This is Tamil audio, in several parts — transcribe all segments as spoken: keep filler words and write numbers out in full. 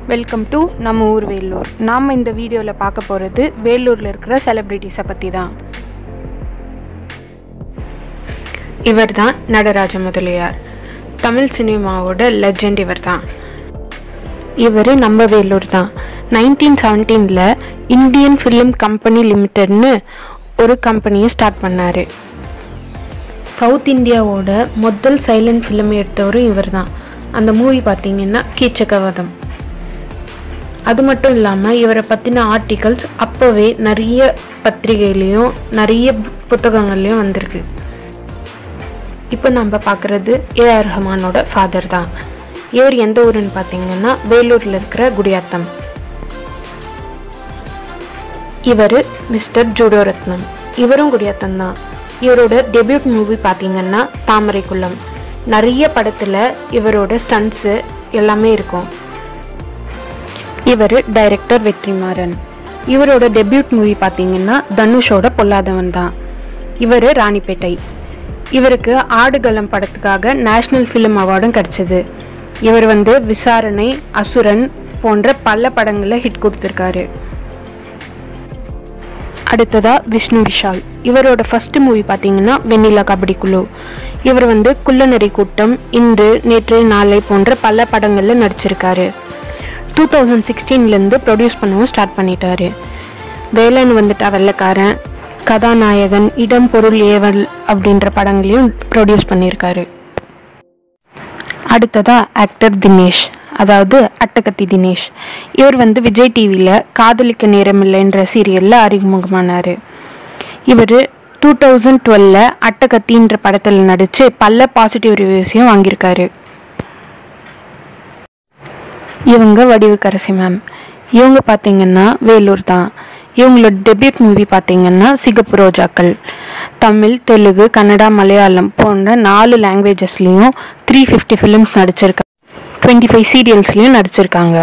வெல்கம் டு நம்ம ஊர் வேலூர். நாம் இந்த வீடியோவில் பார்க்க போகிறது வேலூரில் இருக்கிற செலிப்ரிட்டிஸை பற்றி தான். இவர் தான் நடராஜ முதலியார். தமிழ் சினிமாவோட லெஜெண்ட் இவர் தான். இவர் நம்ம வேலூர் தான். நைன்டீன் செவன்டீனில் இந்தியன் ஃபிலிம் கம்பெனி லிமிடெட்னு ஒரு கம்பெனியை ஸ்டார்ட் பண்ணார். சவுத் இந்தியாவோட முதல் சைலண்ட் ஃபிலிம் எடுத்தவரும் இவர் தான். அந்த மூவி பார்த்திங்கன்னா கீச்சகவதம். அது மட்டும் இல்லாமல் இவரை பற்றின ஆர்டிகல்ஸ் அப்போவே நிறைய பத்திரிகையிலையும் நிறைய புத்தகங்கள்லையும் வந்திருக்கு. இப்போ நம்ம பார்க்குறது ஏ ஆர் ரஹ்மானோட ஃபாதர் தான். இவர் எந்த ஊருன்னு பார்த்தீங்கன்னா வேலூரில் இருக்கிற குடியாத்தம். இவர் மிஸ்டர் ஜூடோரத்னம். இவரும் குடியாத்தம் தான். இவரோட டெபியூட் மூவி பார்த்தீங்கன்னா தாமரைக்குளம். நிறைய படத்தில் இவரோட ஸ்டண்ட்ஸு எல்லாமே இருக்கும். இவர் டைரக்டர் வெற்றிமாறன். இவரோட டெபியூட் மூவி பார்த்தீங்கன்னா தனுஷோட பொல்லாதவன் தான். இவர் ராணிப்பேட்டை. இவருக்கு ஆடுகளம் படத்துக்காக நேஷ்னல் ஃபிலிம் அவார்டும் கிடச்சிது. இவர் வந்து விசாரணை, அசுரன் போன்ற பல படங்களில் ஹிட் கொடுத்துருக்காரு. அடுத்ததாக விஷ்ணு விஷால். இவரோட ஃபஸ்ட்டு மூவி பார்த்தீங்கன்னா வெண்ணிலா கபடி குழு. இவர் வந்து குள்ளநெறி கூட்டம், இன்று, நேற்று, நாளை போன்ற பல படங்களில் நடிச்சிருக்காரு. டூ தௌசண்ட் சிக்ஸ்டீன்லேருந்து ப்ரொடியூஸ் பண்ணவும் ஸ்டார்ட் பண்ணிட்டாரு. வேலன் வந்துட்டா வெள்ளைக்காரன், கதாநாயகன், இடம் பொருள் ஏவல் அப்படின்ற படங்களையும் ப்ரொடியூஸ் பண்ணியிருக்காரு. அடுத்ததாக ஆக்டர் தினேஷ், அதாவது அட்டகத்தி தினேஷ். இவர் வந்து விஜய் டிவியில் காதலிக்க நேரமில்லைன்ற சீரியலில் அறிமுகமானார். இவர் டூ தௌசண்ட் டுவெல்ல அட்டகத்தின்ற படத்தில் நடித்து பல பாசிட்டிவ் ரிவ்யூஸையும் வாங்கியிருக்காரு. இவங்க வடிவுக்கரசி மேம். இவங்க பார்த்தீங்கன்னா வேலூர் தான். இவங்களோட டெபியூட் மூவி பார்த்தீங்கன்னா சிகப்பு ரோஜாக்கள். தமிழ், தெலுங்கு, கன்னடா, மலையாளம் போன்ற நாலு லாங்குவேஜஸ்லேயும் த்ரீ ஃபிஃப்டி ஃபிலிம்ஸ் நடிச்சிருக்காங்க. டுவெண்ட்டி ஃபைவ் சீரியல்ஸ்லையும் நடிச்சிருக்காங்க.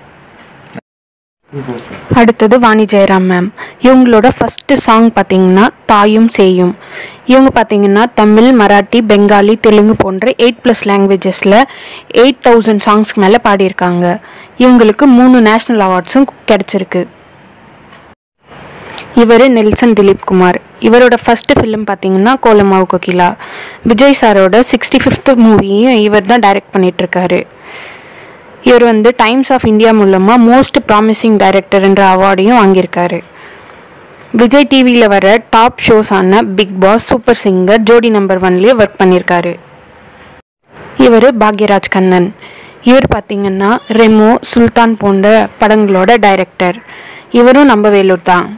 அடுத்தது வாணி ஜெயராம் மேம். இவங்களோட ஃபஸ்ட்டு சாங் பார்த்தீங்கன்னா தாயும் சேயும். இவங்க பார்த்தீங்கன்னா தமிழ், மராட்டி, பெங்காலி, தெலுங்கு போன்ற எயிட் ப்ளஸ் லாங்குவேஜஸில் எயிட் தௌசண்ட் சாங்ஸ்க்கு மேலே பாடியிருக்காங்க. இவங்களுக்கு மூணு நேஷ்னல் அவார்ட்ஸும் கிடச்சிருக்கு. இவர் நெல்சன் திலீப் குமார். இவரோட ஃபஸ்ட்டு ஃபிலிம் பார்த்தீங்கன்னா கோலமாவு கோகிலா. விஜய் சாரோட சிக்ஸ்டி ஃபிஃப்த் மூவியும் இவர் தான் டைரக்ட் பண்ணிகிட்ருக்காரு. இவர் வந்து டைம்ஸ் ஆஃப் இந்தியா மூலமாக மோஸ்ட் ப்ராமிசிங் டைரக்டர் என்ற அவார்டையும் வாங்கியிருக்காரு. விஜய் டிவியில் வர டாப் ஷோஸான Bigg Boss, super singer, Jodi number ஒன்லேயே ஒர்க் பண்ணியிருக்காரு. இவர் பாக்யராஜ் கண்ணன். இவர் பார்த்திங்கன்னா ரெமோ, சுல்தான் போன்ற படங்களோட டைரக்டர். இவரும் நம்ம வேலூர் தான்.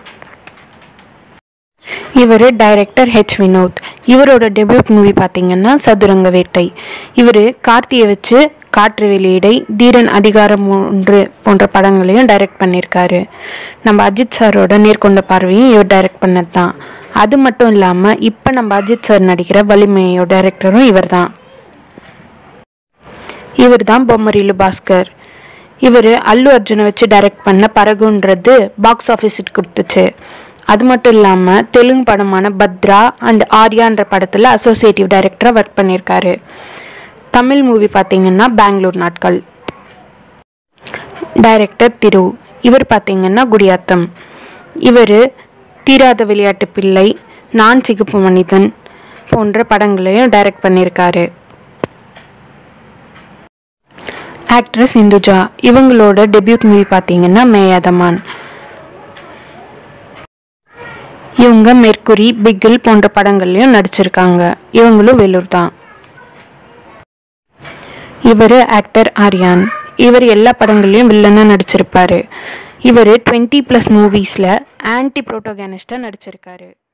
இவர் டைரக்டர் ஹெச் வினோத். இவரோட டெபியூட் மூவி பார்த்திங்கன்னா சதுரங்க வேட்டை. இவர் கார்த்தியை வச்சு காற்று வெளியீடை, தீரன் அதிகாரம் ஒன்று போன்ற படங்களையும் டைரக்ட் பண்ணியிருக்காரு. நம்ம அஜித் சாரோட நேர்கொண்ட பார்வையும் இவர் டைரக்ட் பண்ணது தான். அது மட்டும் இல்லாமல் இப்போ நம்ம அஜித் சார் நடிக்கிற வலிமையோட டைரக்டரும் இவர் தான். இவர் தான் பொம்மரிலு பாஸ்கர். இவர் அல்லு அர்ஜுனை வச்சு டைரக்ட் பண்ண பரகுன்றது பாக்ஸ் ஆஃபீஸ் ஹிட் கொடுத்துச்சு. அது மட்டும் இல்லாமல் தெலுங்கு படமான பத்ரா அண்ட் ஆர்யான்ற படத்தில் அசோசியேட்டிவ் டைரக்டராக ஒர்க் பண்ணியிருக்காரு. தமிழ் மூவி பார்த்தீங்கன்னா பெங்களூர் நாட்கள். டைரக்டர் திரு. இவர் பார்த்தீங்கன்னா குடியாத்தம். இவர் தீராத விளையாட்டு பிள்ளை, நான் சிகப்பு மனிதன் போன்ற படங்களையும் டைரக்ட் பண்ணியிருக்காரு. ஆக்ட்ரஸ் இந்துஜா. இவங்களோட டெபியூட் மூவி பார்த்தீங்கன்னா மேயாதமான். இவங்க மெர்க்குரி, பிகில் போன்ற படங்கள்லையும் நடிச்சிருக்காங்க. இவங்களும் வேலூர் தான். இவர் ஆக்டர் ஆர்யான். இவர் எல்லா படங்கள்லையும் வில்லனாக நடிச்சிருப்பார். இவர் டுவெண்ட்டி ப்ளஸ் மூவிஸில் ஆன்டி ப்ரோட்டோகனிஸ்டாக நடிச்சிருக்காரு.